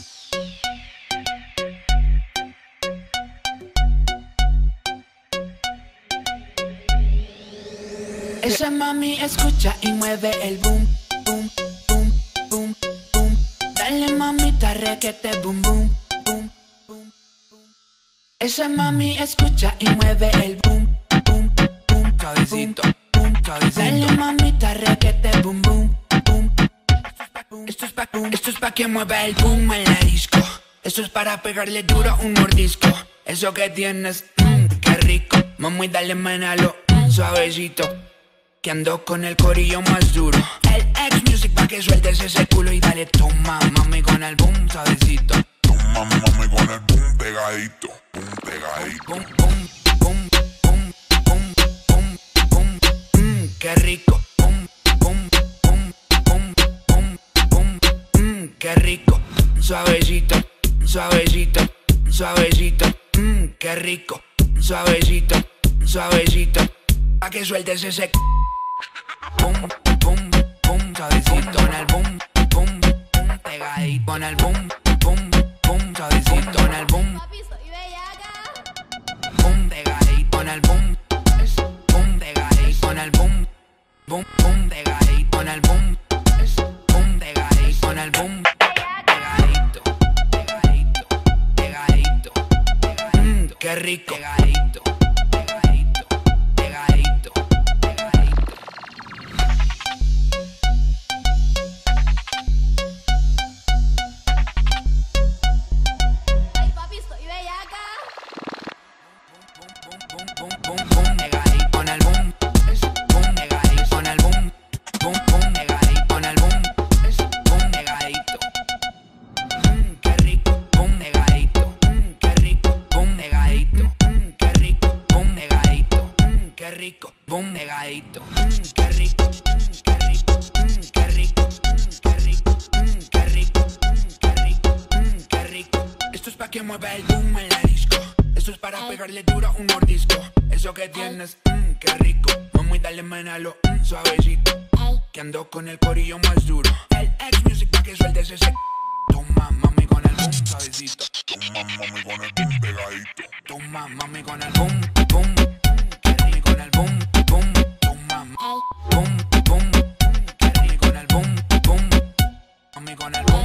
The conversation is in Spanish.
Esa mami escucha y mueve el boom, boom, boom, boom, boom. Dale mamita requete boom, boom, boom, boom, boom. Esa mami escucha y mueve el boom, boom, boom, Suavecito, boom. suavecito. Dale mamita requete boom, boom, boom. Esto es pa' que mueva el boom en la disco. Esto es para pegarle duro un mordisco. Eso que tienes, qué rico. Mami, dale manalo, suavecito. Que ando con el corillo más duro. El X-Music pa' que sueltes ese culo y dale toma, mami, con el boom suavecito. Toma, mami, con el boom pegadito, boom pegadito. Boom, boom, boom, boom, boom, boom, boom, qué rico. Boom, boom, boom, boom, boom, boom, qué rico. Suavecito, suavecito, suavecito, qué rico. Suavecito, suavecito, pa' que sueltes ese boom, boom, boom, suavecito. Con el boom, boom, boom, pegadito. Con el boom, boom, boom, suavecito. Con el boom, boom, pegadito. Con el boom, boom, pegadito. Con el boom, boom, boom, pegadito. Con el boom, boom, pegadito. Con el boom, pegadito, pegadito, pegadito, pegadito. Qué rico. Pegadito, pegadito, pegadito, pegadito. Ay, papi, estoy bellaca. Boom, boom, boom, boom, pegadito. Con el boom, boom, pegadito. Con el boom, boom, boom, pegadito. Con el boom, boom, pegadito. Qué rico, boom, pegadito. Qué rico, boom, pegadito. Qué rico, boom, pegadito. Qué rico, boom, pegadito. Qué rico, qué rico, qué rico, qué rico, qué rico, qué rico, qué rico. Esto es pa' que mueva el boom en la disco. Esto es para pegarle duro a un mordisco. Eso que tienes, qué rico. Vamos y dale manalo, suavecito. Que ando con el corillo más duro. El X-Music pa' que sueltes ese. Toma, mami, con el boom suavecito. Toma, mami, con el boom pegadito. Toma, mami, con el boom, boom. Que rico con el boom, boom. Toma, boom, boom. Que rico con el boom, boom. Mami, con el boom.